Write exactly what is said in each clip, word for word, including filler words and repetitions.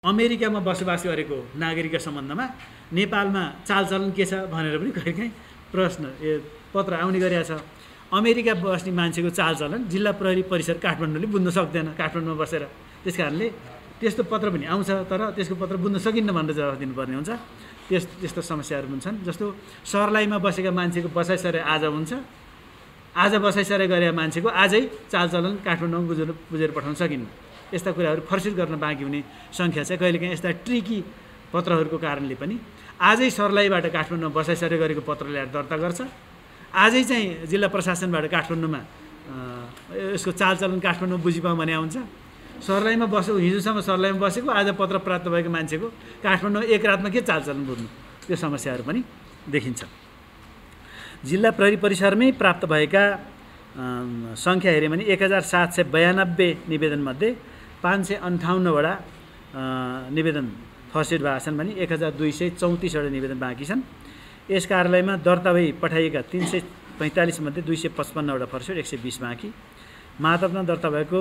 अमेरिकामा बसोबास गरेको नागरिकका सम्बन्धमा नेपालमा चालचलन के छ भनेर पनि कहिलेकाहीँ प्रश्न ए पत्र आउने गरेको छ। अमेरिका बस्ने मान्छेको चालचलन जिल्ला प्रहरी परिसर काठमाडौँले बुझ्न सक्दैन काठमाडौँमा बसेर। त्यस कारणले त्यस्तो पत्र पनि आउँछ, तर त्यसको पत्र बुझ्न सकिन्न भनेर जवाफ दिनुपर्ने हुन्छ। त्यस त्यस्तो समस्याहरू पनि छन्। जस्तो सर्लाहीमा बसेका मान्छेको बसाइसरे आज हुन्छ, आज बसाइसरे गरेका मान्छेको आजै चालचलन काठमाडौँमा बुझेर बुझेर पठाउन सकिन्न। यस्ता कुराहरू फर्सिट गर्न बाँकी हुने सङ्ख्या चाहिँ कहिलेकाहीँ यस्ता ट्रिकी पत्रहरूको कारणले पनि आजै सर्लाहीबाट काठमाडौँमा बसाइसरे गरेको पत्र ल्याएर दर्ता गर्छ, आजै चाहिँ जिल्ला प्रशासनबाट काठमाडौँमा यसको चालचलन काठमाडौँमा बुझिपाउँ भने आउँछ। सर्लाहीमा बसेको हिजोसम्म सर्लाहीमा बसेको आज पत्र प्राप्त भएको मान्छेको काठमाडौँमा एक रातमा के चालचलन बुझ्नु, त्यो समस्याहरू पनि देखिन्छ। जिल्ला प्रहरी परिसरमै प्राप्त भएका सङ्ख्या हेऱ्यो भने एक हजार सात सय बयानब्बे निवेदनमध्ये पाँच सय अन्ठाउन्नवटा निवेदन फर्सिट भएको छन् भने एक हजार दुई सय चौतिसवटा निवेदन बाँकी छन्। यस कार्यालयमा दर्ता भई पठाइएका तीन सय पैँतालिसमध्ये दुई सय पचपन्नवटा फर्सिट, एक सय बिस बाँकी। महातत्मा दर्ता भएको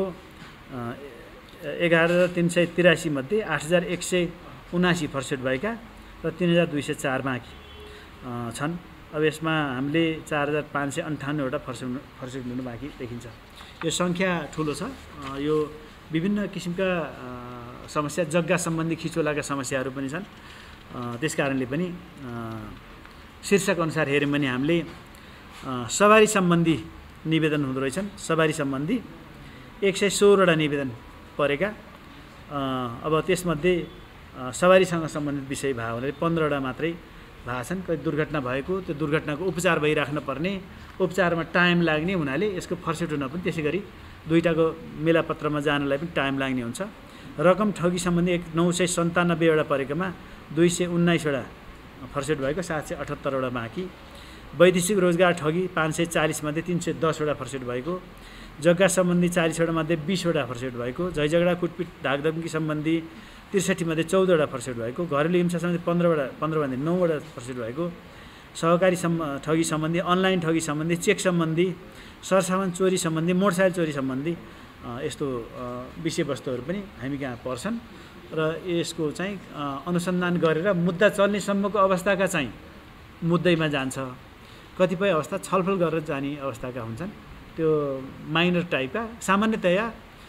एघार हजार तिन सय तिरासीमध्ये आठ हजार एक सय उनासी फर्सिट भएका र तीन हजार दुई सय चार बाँकी छन्। अब यसमा हामीले चार हजार पाँच सय अन्ठानब्बेवटा फर्सिट फर्सिट लिनु बाँकी देखिन्छ। यो सङ्ख्या ठुलो छ। यो विभिन्न किसिमका समस्या, जग्गा सम्बन्धी खिचोलाका समस्याहरू पनि छन्। त्यस कारणले पनि शीर्षक अनुसार हेऱ्यौँ भने हामीले सवारी सम्बन्धी निवेदन हुँदो रहेछन्। सवारी सम्बन्धी एक सय सोह्रवटा निवेदन परेका। अब त्यसमध्ये सवारीसँग सम्बन्धित विषय भयो भने पन्ध्रवटा मात्रै भएको छन्। कति दुर्घटना भएको, त्यो दुर्घटनाको उपचार भइराख्न पर्ने, उपचारमा टाइम लाग्ने हुनाले यसको फर्सिट हुन पनि त्यसै गरी दुईटाको मेलापत्रमा जानलाई पनि टाइम लाग्ने हुन्छ। रकम ठगी सम्बन्धी एक नौ सय सन्तानब्बेवटा परेकोमा दुई सय उन्नाइसवटा फर्सिट भएको, सात सय अठहत्तरवटा बाँकी। वैदेशिक रोजगार ठगी पाँच सय चालिसमध्ये तिन सय दसवटा फर्सिट भएको। जग्गा सम्बन्धी चालिसवटा मध्ये बिसवटा फर्सिट भएको। झैझगडा कुटपिट धाकधम्की सम्बन्धी त्रिसठीमध्ये चौधवटा फर्सिट भएको। घरेलु हिंसा सम्बन्धी पन्ध्रवटा पन्ध्रभन्दा नौवटा फर्सिट भएको। सहकारी सम् ठगी सम्बन्धी, अनलाइन ठगी सम्बन्धी, चेक सम्बन्धी, सरसामान चोरी सम्बन्धी, मोटरसाइकल चोरी सम्बन्धी यस्तो विषयवस्तुहरू पनि हामी कहाँ पर्छन् र यसको चाहिँ अनुसन्धान गरेर मुद्दा चल्नेसम्मको अवस्थाका चाहिँ मुद्दैमा जान्छ। कतिपय अवस्था छलफल गरेर जाने अवस्थाका हुन्छन्। त्यो माइनर टाइपका। सामान्यतया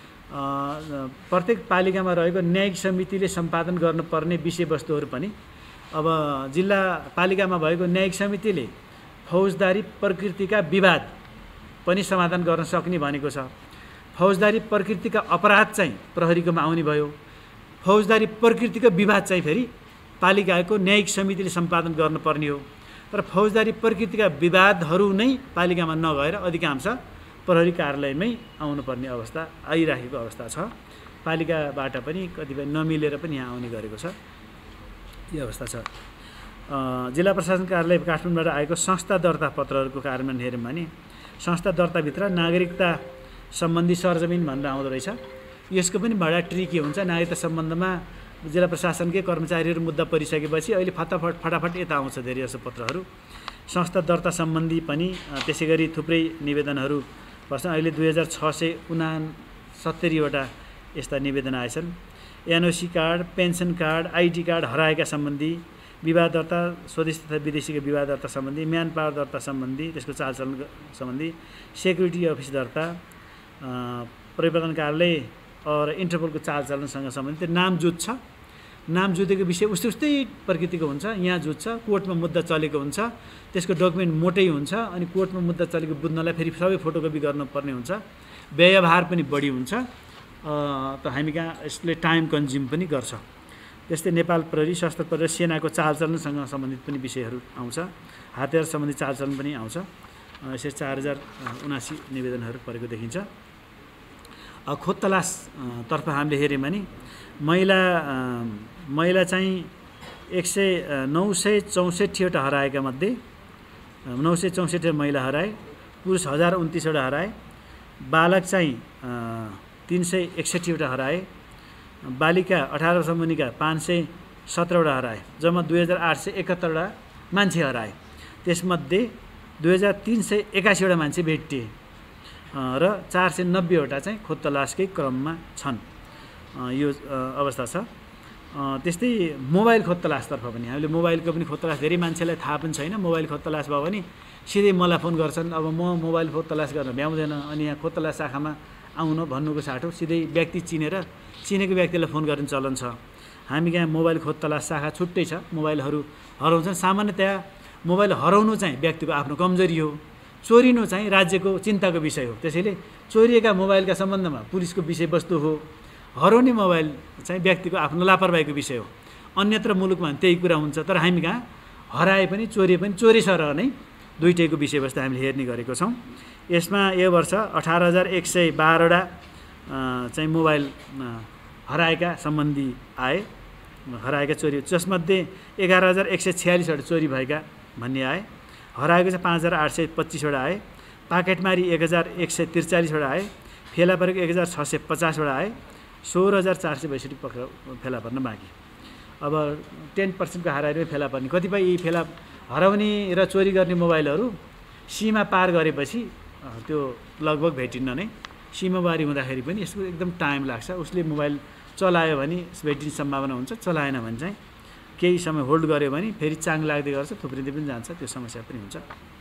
प्रत्येक पालिकामा रहेको न्यायिक समितिले सम्पादन गर्नुपर्ने विषयवस्तुहरू पनि अब जिल्ला पालिकामा भएको न्यायिक समितिले फौजदारी प्रकृतिका विवाद पनि समाधान गर्न सक्ने भनेको छ। फौजदारी प्रकृतिका अपराध चाहिँ प्रहरीकोमा आउने भयो। फौजदारी प्रकृतिको विवाद चाहिँ फेरि पालिकाको न्यायिक समितिले सम्पादन गर्नुपर्ने हो। तर फौजदारी प्रकृतिका विवादहरू नै पालिकामा नगएर अधिकांश प्रहरी कार्यालयमै आउनुपर्ने अवस्था आइराखेको अवस्था छ। पालिकाबाट पनि कतिपय नमिलेर पनि यहाँ आउने गरेको छ। यो अवस्था छ। जिल्ला प्रशासन कार्यालय काठमाडौँबाट आएको संस्था दर्ता पत्रहरूको कार्यान्वयन हेऱ्यौँ भने संस्था दर्ताभित्र नागरिकता सम्बन्धी सरजमिन भनेर आउँदो रहेछ। यसको पनि बडा ट्रिकी हुन्छ। नागरिकता सम्बन्धमा जिल्ला प्रशासनकै कर्मचारीहरू मुद्दा परिसकेपछि अहिले फटाफट फटाफट यता आउँछ धेरै जसो पत्रहरू। संस्था दर्ता सम्बन्धी पनि त्यसै गरी थुप्रै निवेदनहरू पर्छन्। अहिले दुई हजार छ सय उनासत्तरीवटा यस्ता निवेदन आएछन्। NOC card, pension card, ID card हराएका सम्बन्धी, विवाह दर्ता, स्वदेशी तथा विदेशीको विवाह दर्ता सम्बन्धी, म्यान पावर दर्ता सम्बन्धी, त्यसको चालचलन सम्बन्धी, सेक्युरिटी अफिस दर्ता, परिवर्तन कार्यालय और इन्टरपोलको चालचलनसँग सम्बन्धित नाम जुत्छ। नाम जुतेको विषय उस्तै उस्तै प्रकृतिको हुन्छ। यहाँ जुत्छ, कोर्टमा मुद्दा चलेको हुन्छ, त्यसको डकुमेन्ट मोटै हुन्छ, अनि कोर्टमा मुद्दा चलेको बुझ्नलाई फेरि सबै फोटोकपी गर्नुपर्ने हुन्छ। व्ययभार पनि बढी हुन्छ। त हामी कहाँ यसले टाइम कन्ज्युम पनि गर्छ। त्यस्तै नेपाल प्रहरी, सशस्त्र प्रहरी, सेनाको चालचलनसँग सम्बन्धित पनि विषयहरू आउँछ। हतियार सम्बन्धी चालचलन पनि आउँछ। यसै चार हजार उनासी निवेदनहरू परेको देखिन्छ। खोज तलास तर्फ हामीले हेऱ्यौँ भने महिला महिला चाहिँ एक सय नौ सय चौसठीवटा हराएका मध्ये नौ सय चौसठी महिला हराए। पुरुष हजार उन्तिसवटा हराए। बालक चाहिँ तीन सय एकसठीवटा हराए। बालिका अठार वर्ष मुनिका पाँच सय सत्रवटा हराए। जम्मा दुई हजार आठ सय एकहत्तरवटा मान्छे हराए। त्यसमध्ये दुई हजार तिन सय एकासीवटा मान्छे भेटिए र चार सय नब्बेवटा चाहिँ खोज तलासकै क्रममा छन्। यो अवस्था छ। त्यस्तै मोबाइल खोज तलासतर्फ पनि हामीले मोबाइलको पनि खोज तलास धेरै मान्छेलाई थाहा पनि छैन। मोबाइल खोज तलास भयो भने सिधै मलाई फोन गर्छन्, अब म मोबाइल खोज तलास गर्न भ्याउँदैन, अनि यहाँ खोज तलास शाखामा आउन भन्नुको साटो सिधै व्यक्ति चिनेर चिनेको व्यक्तिलाई फोन गर्ने चलन छ। हामी यहाँ मोबाइल खोज तलास शाखा छुट्टै छ। मोबाइलहरू हराउँछन्, सामान्यतया मोबाइल हराउनु चाहिँ व्यक्तिको आफ्नो कमजोरी हो, चोरिनु चाहिँ राज्यको चिन्ताको विषय हो। त्यसैले चोरिएका मोबाइलका सम्बन्धमा पुलिसको विषयवस्तु हो, हराउने मोबाइल चाहिँ व्यक्तिको आफ्नो लापरवाहीको विषय हो। अन्यत्र मुलुकमा त्यही कुरा हुन्छ, तर हामी कहाँ हराए पनि चोरिए पनि चोरी सरह नै दुईटैको विषयवस्तु हामीले हेर्ने गरेको छौँ। यसमा यो वर्ष अठार हजार एक सय बाह्रवटा चाहिँ मोबाइल हराएका सम्बन्धी आए, हराएका चोरी, जसमध्ये एघार हजार एक सय छ्यालिसवटा चोरी भएका भन्ने आए। हराएको चाहिँ पाँच हजार आठ सय पच्चिसवटा आए। पाकेटमारी एक हजार एक सय त्रिचालिसवटा आए। फेला परेको एक हजार छ सय पचासवटा आए। सोह्र हजार चार सय बैसठी पक्रा फेला पर्न बाँकी। अब टेन पर्सेन्टको हराएर फेला पर्ने, कतिपय यी फेला हराउने र चोरी गर्ने मोबाइलहरू सीमा पार गरेपछि त्यो लगभग भेटिन्न नै। सीमावारी हुँदाखेरि पनि यसको एकदम टाइम लाग्छ। उसले मोबाइल चलायो भने भेटिने सम्भावना हुन्छ, चलाएन भने चाहिँ केही समय होल्ड गर्यो भने फेरि चाङ लाग्दै गर्छ, थुप्रिँदै पनि जान्छ, त्यो समस्या पनि हुन्छ।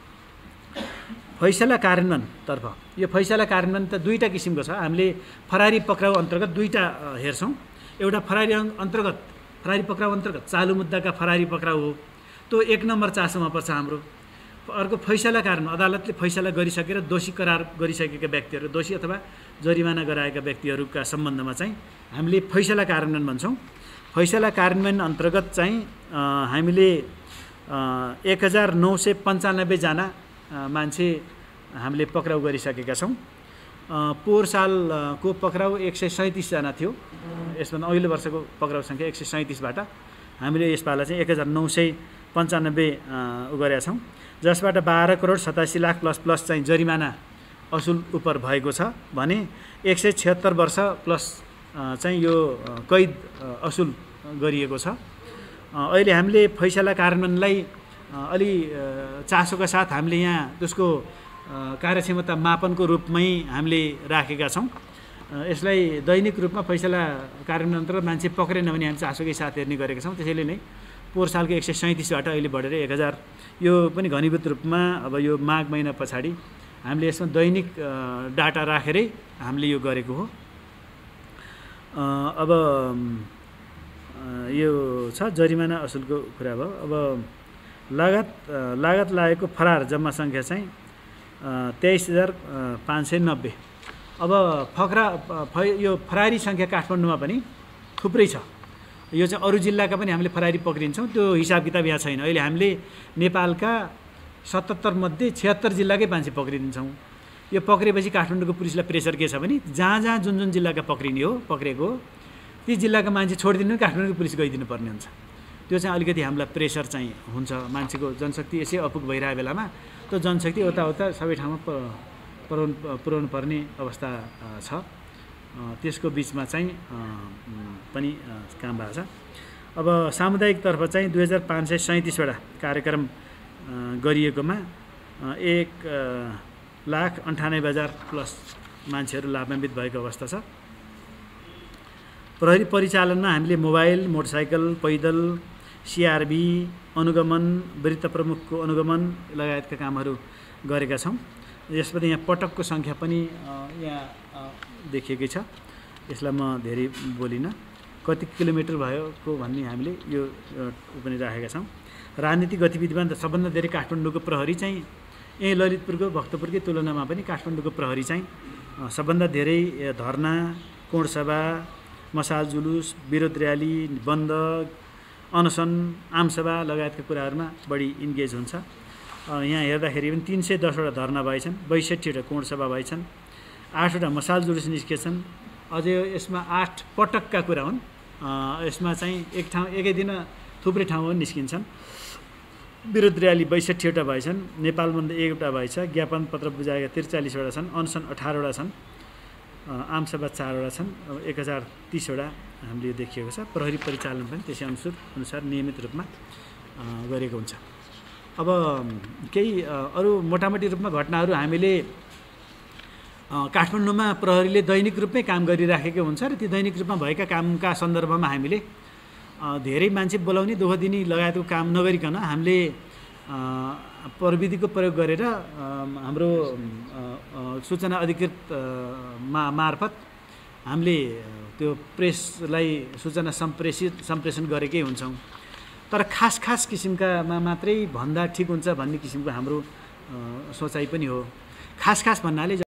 फैसला कार्यान्वयनतर्फ, यो फैसला कार्यान्वयन त दुईवटा किसिमको छ। हामीले फरारी पक्राउ अन्तर्गत दुईवटा हेर्छौँ। एउटा फरारी अन्तर्गत फरारी पक्राउ अन्तर्गत चालु मुद्दाका फरारी पक्राउ हो, त्यो एक नम्बर चासोमा पर्छ हाम्रो। अर्को फैसला कार्यान्वयन, अदालतले फैसला गरिसकेर दोषी करार गरिसकेका व्यक्तिहरू, दोषी अथवा जरिमाना गराएका व्यक्तिहरूका सम्बन्धमा चाहिँ हामीले फैसला कार्यान्वयन भन्छौँ। फैसला कार्यान्वयन अन्तर्गत चाहिँ हामीले एक हजार नौ सय पन्चानब्बेजना मान्छे हामीले पक्राउ गरिसकेका छौँ। पोहोर सालको पक्राउ एक सय सैँतिसजना थियो। यसमा अघिल्लो वर्षको पक्राउ सङ्ख्या एक सय सैँतिसबाट हामीले यसपाला चाहिँ एक हजार नौ सय पन्चानब्बे उ गरेका छौँ, जसबाट बाह्र करोड सतासी लाख प्लस प्लस चाहिँ जरिमाना असुल उप भएको छ भने एक सय छिहत्तर वर्ष प्लस चाहिँ यो कैद असुल गरिएको छ। अहिले हामीले फैसला कार्यान्वयनलाई अलि चासोका साथ हामीले यहाँ त्यसको कार्यक्षमता मापनको रूपमै हामीले राखेका छौँ। यसलाई दैनिक रूपमा फैसला कार्यान्वयन अन्तर्गत मान्छे पक्रेन भने हामी चासोकै साथ हेर्ने गरेका छौँ। त्यसैले नै पोहोर सालको एक सय सैँतिसबाट अहिले बढेर एक हजार, यो पनि घनीभूत रूपमा अब यो माघ महिना पछाडि हामीले यसमा दैनिक डाटा राखेरै हामीले यो गरेको हो। अब यो छ जरिमाना असुलको कुरा भयो। अब लागत लागत लागेको फरार जम्मा सङ्ख्या चाहिँ तेइस हजार पाँच सय नब्बे। अब फक्रा यो फरारी सङ्ख्या काठमाडौँमा पनि थुप्रै छ। यो चाहिँ अरू जिल्लाका पनि हामीले फरारी पक्रिन्छौँ, त्यो हिसाब किताब यहाँ छैन। अहिले हामीले नेपालका सतहत्तर मध्ये छिहत्तर जिल्लाकै मान्छे पक्रिदिन्छौँ। यो पक्रेपछि काठमाडौँको पुलिसलाई प्रेसर के छ भने जहाँ जहाँ जुन जुन जिल्लाका पक्रिने हो पक्रेको ती जिल्लाका मान्छे छोडिदिनु, काठमाडौँको पुलिस गइदिनु पर्ने हुन्छ। त्यो चाहिँ अलिकति हामीलाई प्रेसर चाहिँ हुन्छ। मान्छेको जनशक्ति यसै अपुग भइरहेको बेलामा त्यो जनशक्ति यताउता सबै ठाउँमा पुर्याउनु पुर्याउनु पर्ने अवस्था छ। त्यसको बिचमा चाहिँ पनि काम भएको छ। अब सामुदायिकतर्फ चाहिँ दुई हजार पाँच सय सैँतिसवटा कार्यक्रम गरिएकोमा एक लाख अन्ठानब्बे हजार प्लस मान्छेहरू लाभान्वित भएको अवस्था छ। प्रहरी परिचालनमा हामीले मोबाइल, मोटरसाइकल, पैदल, सिआरबी अनुगमन, वृत्त प्रमुखको अनुगमन लगायतका कामहरू गरेका छौँ। यसबाट यहाँ पटकको सङ्ख्या पनि यहाँ देखिएकै छ। यसलाई म धेरै बोलिनँ। कति किलोमिटर भएको भन्ने हामीले यो पनि राखेका छौँ। राजनीतिक गतिविधिमा त सबभन्दा धेरै काठमाडौँको प्रहरी चाहिँ यही ललितपुरको भक्तपुरकै तुलनामा पनि काठमाडौँको प्रहरी चाहिँ सबभन्दा धेरै धरना, कोणसभा, मसाल जुलुस, विरोध र्याली, बन्द, अनसन, आमसभा लगायतका कुराहरूमा बढी इन्गेज हुन्छ। यहाँ हेर्दाखेरि पनि तीन सय दसवटा धरना भएछन्, बैसठीवटा कोणसभा भएछन्, आठवटा मसाल जुलुस निस्केछन्। अझै यसमा आठ पटकका कुरा हुन्। यसमा चाहिँ एक ठाउँ एकै दिन थुप्रै ठाउँमा निस्किन्छन्। विरोध र्याली बैसठीवटा भएछन्, नेपाल बन्द एउटा भएछ, ज्ञापन पत्र बुझाएका त्रिचालिसवटा छन्, अनसन अठारवटा छन्, आमसभा चारवटा छन्। अब एक हजार तिसवटा हामीले यो देखिएको छ। प्रहरी परिचालन पनि त्यसै अनुसार अनुसार नियमित रूपमा गरेको हुन्छ। अब केही अरू मोटामोटी रूपमा घटनाहरू हामीले काठमाडौँमा प्रहरीले दैनिक रूपमै काम गरिराखेको हुन्छ र ती दैनिक रूपमा भएका कामका सन्दर्भमा हामीले धेरै मान्छे बोलाउने दुःख दिने लगायतको काम नगरिकन हामीले प्रविधिको प्रयोग गरेर हाम्रो सूचना अधिकृत मा मार्फत हामीले त्यो प्रेसलाई सूचना सम्प्रेषित सम्प्रेषण गरेकै हुन्छौँ। तर खास खास किसिमकामा मात्रै भन्दा ठिक हुन्छ भन्ने किसिमको हाम्रो सोचाइ पनि हो। खास खास भन्नाले